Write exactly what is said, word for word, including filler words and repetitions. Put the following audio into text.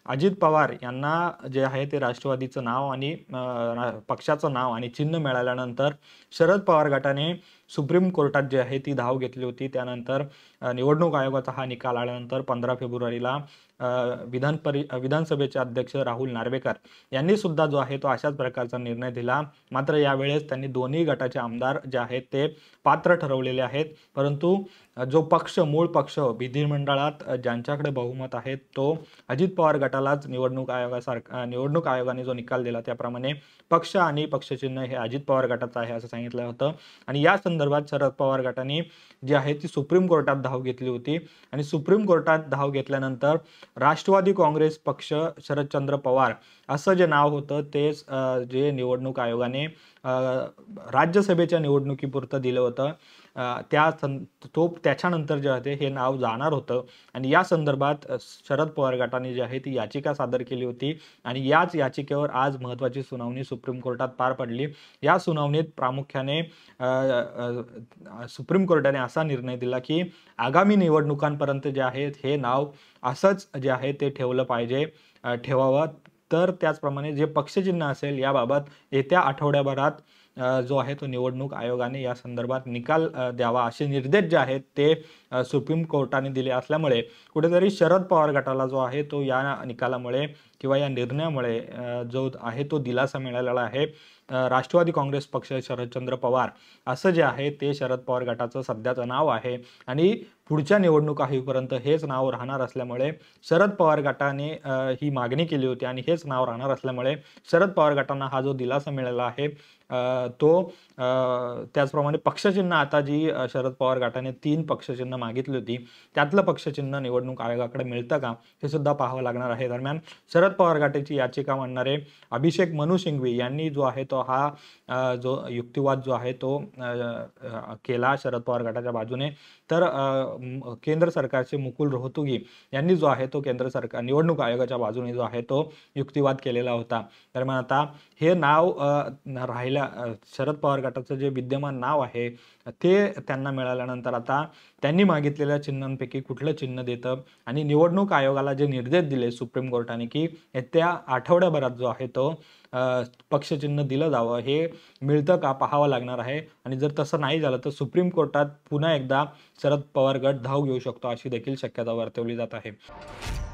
अजित पवार यांना जे आहे ते राष्ट्रवादीचं नाव आणि पक्षाचं नाव आणि चिन्ह मिळाल्यानंतर शरद पवार गटाने सुप्रीम कोर्टात जे आहे ती धाव घेतली होती। त्यानंतर निवडणूक आयोगाचा हा निकाल आल्यानंतर पंधरा फेब्रुवारीला विधान परि विधानसभेचे अध्यक्ष राहुल नार्वेकर यांनी सुद्धा जो आहे तो अशाच प्रकारचा निर्णय दिला। मात्र यावेळेस त्यांनी दोन्ही गटाचे आमदार जे आहेत ते पात्र ठरवलेले आहेत, परंतु जो पक्ष मूळ पक्ष विधिमंडळात ज्यांच्याकडे बहुमत आहे तो अजित पवार गटालाच निवडणूक आयोगासारखा निवडणूक आयोगाने जो निकाल दिला त्याप्रमाणे पक्ष आणि पक्षचिन्ह हे अजित पवार गटाचं आहे असं सांगितलं होतं। आणि या संदर्भात शरद पवार गटाने जी आहे ती सुप्रीम कोर्टात धाव घेतली होती आणि सुप्रीम कोर्टात धाव घेतल्यानंतर राष्ट्रवादी काँग्रेस पक्ष शरदचंद्र पवार असं जे नाव होतं ते जे निवडणूक आयोगाने राज्यसभेच्या निवडणुकीपुरतं दिलं होतं त्या तो त्याच्यानंतर जे आहे हे नाव जाणार होतं आणि या संदर्भात शरद पवार गटाने जी आहे ती याचिका सादर केली होती आणि याच याचिकेवर आज महत्त्वाची सुनावणी सुप्रीम कोर्टात पार पडली। या सुनावणीत प्रामुख्याने सुप्रीम कोर्टाने असा निर्णय दिला की आगामी निवडणुकांपर्यंत जे आहे हे नाव असंच जे आहे ते ठेवलं पाहिजे ठेवावं। तर त्याचप्रमाणे जे पक्षचिन्ह असेल याबाबत येत्या आठवड्याभरात जो आहे तो निवडणूक आयोगाने या संदर्भात निकाल द्यावा असे निर्देश जे आहेत ते सुप्रीम कोर्टाने दिले असल्यामुळे कुठेतरी शरद पवार गटाला जो आहे तो या निकालामुळे किंवा या निर्णयामुळे जो आहे तो दिलासा मिळालेला आहे। राष्ट्रवादी काँग्रेस पक्ष शरदचंद्र पवार असं जे आहे ते शरद पवार गटाचं सध्याचं नाव आहे आणि पुढच्या निवडणुका होईपर्यंत हेच नाव राहणार असल्यामुळे शरद पवार गटाने ही मागणी केली होती आणि हेच नाव राहणार असल्यामुळे शरद पवार गटांना हा जो दिलासा मिळाला आहे तो त्याचप्रमाणे पक्षचिन्ह आता जी शरद पवार गटाने तीन पक्षचिन्ह मागितली होती त्यातलं पक्षचिन्ह निवडणूक आयोगाकडे मिळतं का हे सुद्धा पाहावं लागणार आहे। दरम्यान शरद पवार गटाची याचिका मांडणारे अभिषेक मनू सिंघवी यांनी जो आहे तो हा जो युक्तिवाद जो आहे तो केला शरद पवार गटाच्या बाजूने, तर केंद्र सरकारचे मुकुल रोहतगी यांनी जो आहे तो केंद्र सरकार निवडणूक आयोगाच्या बाजूने जो आहे तो युक्तिवाद केलेला होता। दरम्यान आता हे नाव राहिल्या शरद पवार गटाचं जे विद्यमान नाव आहे ते त्यांना मिळाल्यानंतर आता त्यांनी मागितलेल्या चिन्हांपैकी कुठलं चिन्ह देतं आणि निवडणूक आयोगाला जे निर्देश दिले सुप्रीम कोर्टाने की येत्या आठवड्याभरात जो आहे तो पक्षचिन्ह दिलं जावं हे मिळतं का पाहावं लागणार आहे आणि जर तसं नाही झालं तर सुप्रीम कोर्टात पुन्हा एकदा शरद पवार गट धाव घेऊ शकतो अशी देखील शक्यता वर्तवली जात आहे।